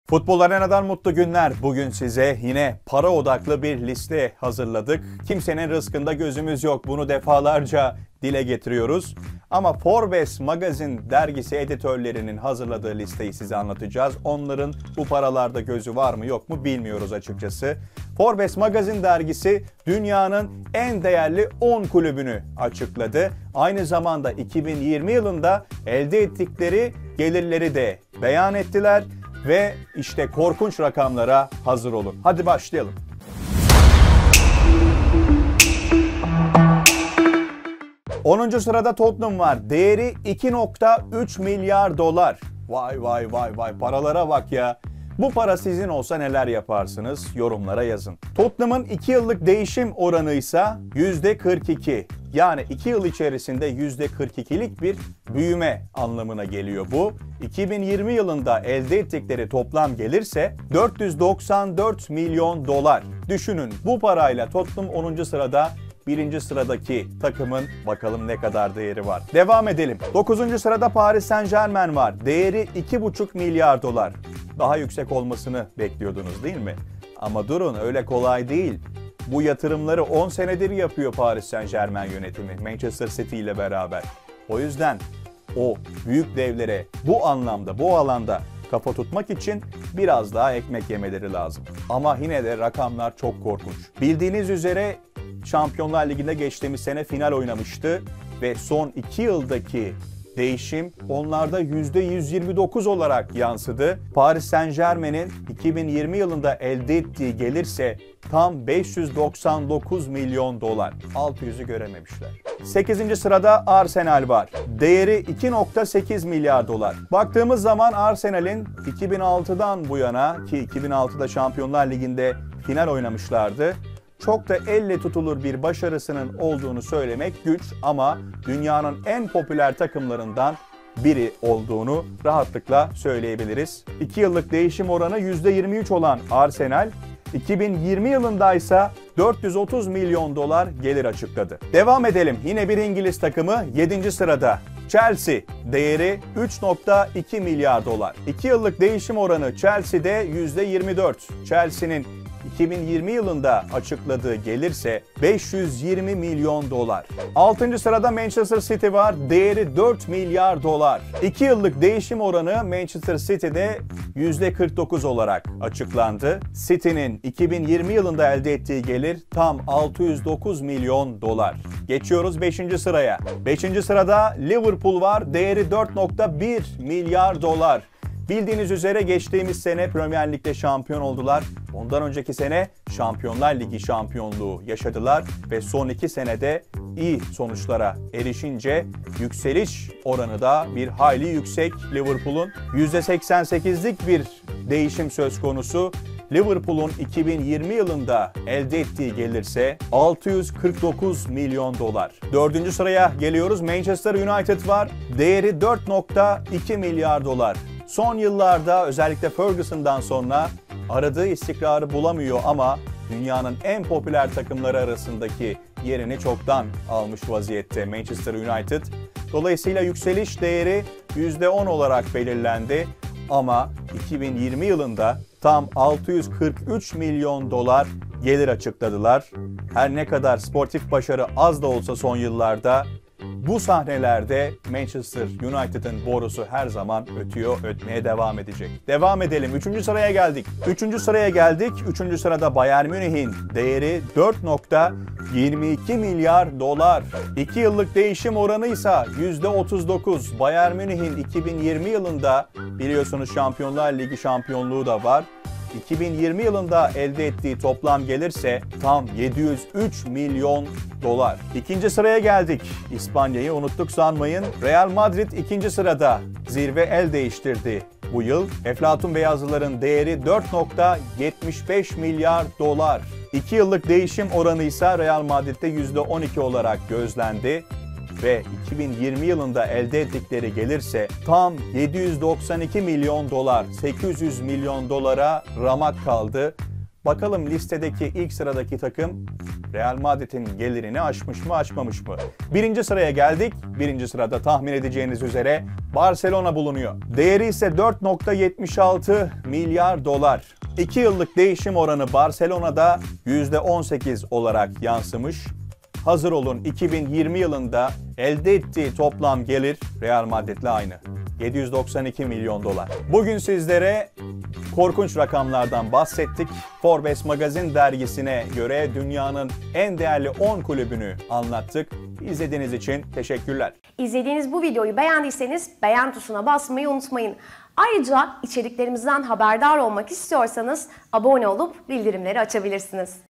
Futbol Arena'dan mutlu günler. Bugün size yine para odaklı bir liste hazırladık. Kimsenin rızkında gözümüz yok. Bunu defalarca dile getiriyoruz. Ama Forbes Magazine dergisi editörlerinin hazırladığı listeyi size anlatacağız. Onların bu paralarda gözü var mı yok mu bilmiyoruz açıkçası. Forbes Magazine dergisi dünyanın en değerli 10 kulübünü açıkladı. Aynı zamanda 2020 yılında elde ettikleri gelirleri de beyan ettiler. Ve işte korkunç rakamlara hazır olun. Hadi başlayalım. Onuncu sırada Tottenham var. Değeri 2,3 milyar dolar. Vay vay vay vay, paralara bak ya. Bu para sizin olsa neler yaparsınız? Yorumlara yazın. Tottenham'ın 2 yıllık değişim oranı ise %42. Yani 2 yıl içerisinde %42'lik bir büyüme anlamına geliyor bu. 2020 yılında elde ettikleri toplam gelirse 494 milyon dolar. Düşünün, bu parayla Tottenham 10. sırada, 1. sıradaki takımın bakalım ne kadar değeri var. Devam edelim. 9. sırada Paris Saint-Germain var. Değeri 2,5 milyar dolar. Daha yüksek olmasını bekliyordunuz değil mi? Ama durun, öyle kolay değil. Bu yatırımları 10 senedir yapıyor Paris Saint-Germain yönetimi, Manchester City ile beraber. O yüzden o büyük devlere bu anlamda, bu alanda kafa tutmak için biraz daha ekmek yemeleri lazım. Ama yine de rakamlar çok korkunç. Bildiğiniz üzere Şampiyonlar Ligi'nde geçtiğimiz sene final oynamıştı ve son 2 yıldaki değişim onlarda %129 olarak yansıdı. Paris Saint-Germain'in 2020 yılında elde ettiği gelirse tam 599 milyon dolar. 600'ü görememişler. 8. sırada Arsenal var. Değeri 2,8 milyar dolar. Baktığımız zaman Arsenal'in 2006'dan bu yana, ki 2006'da Şampiyonlar Ligi'nde final oynamışlardı, çok da elle tutulur bir başarısının olduğunu söylemek güç ama dünyanın en popüler takımlarından biri olduğunu rahatlıkla söyleyebiliriz. 2 yıllık değişim oranı %23 olan Arsenal, 2020 yılında ise 430 milyon dolar gelir açıkladı. Devam edelim. Yine bir İngiliz takımı 7. sırada. Chelsea, değeri 3,2 milyar dolar. 2 yıllık değişim oranı Chelsea'de %24. Chelsea'nin 2020 yılında açıkladığı gelirse 520 milyon dolar. 6. sırada Manchester City var. Değeri 4 milyar dolar. 2 yıllık değişim oranı Manchester City'de %49 olarak açıklandı. City'nin 2020 yılında elde ettiği gelir tam 609 milyon dolar. Geçiyoruz 5. sıraya. 5. sırada Liverpool var. Değeri 4,1 milyar dolar. Bildiğiniz üzere geçtiğimiz sene Premier Lig'de şampiyon oldular. Ondan önceki sene Şampiyonlar Ligi şampiyonluğu yaşadılar ve son 2 senede iyi sonuçlara erişince yükseliş oranı da bir hayli yüksek Liverpool'un. %88'lik bir değişim söz konusu. Liverpool'un 2020 yılında elde ettiği gelirse 649 milyon dolar. 4. sıraya geliyoruz. Manchester United var. Değeri 4,2 milyar dolar. Son yıllarda özellikle Ferguson'dan sonra aradığı istikrarı bulamıyor ama dünyanın en popüler takımları arasındaki yerini çoktan almış vaziyette Manchester United. Dolayısıyla yükseliş değeri %10 olarak belirlendi ama 2020 yılında tam 643 milyon dolar gelir açıkladılar. Her ne kadar sportif başarı az da olsa son yıllarda, bu sahnelerde Manchester United'ın borusu her zaman ötüyor, ötmeye devam edecek. Devam edelim. 3. sıraya geldik. 3. sıraya geldik. 3. sırada Bayern Münih'in değeri 4,22 milyar dolar. 2 yıllık değişim oranı ise %39. Bayern Münih'in 2020 yılında biliyorsunuz Şampiyonlar Ligi şampiyonluğu da var. 2020 yılında elde ettiği toplam gelirse tam 703 milyon dolar. 2. sıraya geldik. İspanya'yı unuttuk sanmayın. Real Madrid 2. sırada. Zirve el değiştirdi bu yıl. Eflatun Beyazlıların değeri 4,75 milyar dolar. 2 yıllık değişim oranı ise Real Madrid'de %12 olarak gözlendi. Ve 2020 yılında elde ettikleri gelirse tam 792 milyon dolar, 800 milyon dolara ramak kaldı. Bakalım listedeki ilk sıradaki takım Real Madrid'in gelirini aşmış mı aşmamış mı? Birinci sıraya geldik. Birinci sırada tahmin edeceğiniz üzere Barcelona bulunuyor. Değeri ise 4,76 milyar dolar. 2 yıllık değişim oranı Barcelona'da %18 olarak yansımış. Hazır olun, 2020 yılında elde ettiği toplam gelir Real Madrid'le aynı. 792 milyon dolar. Bugün sizlere korkunç rakamlardan bahsettik. Forbes Magazine dergisine göre dünyanın en değerli 10 kulübünü anlattık. İzlediğiniz için teşekkürler. İzlediğiniz bu videoyu beğendiyseniz beğen tuşuna basmayı unutmayın. Ayrıca içeriklerimizden haberdar olmak istiyorsanız abone olup bildirimleri açabilirsiniz.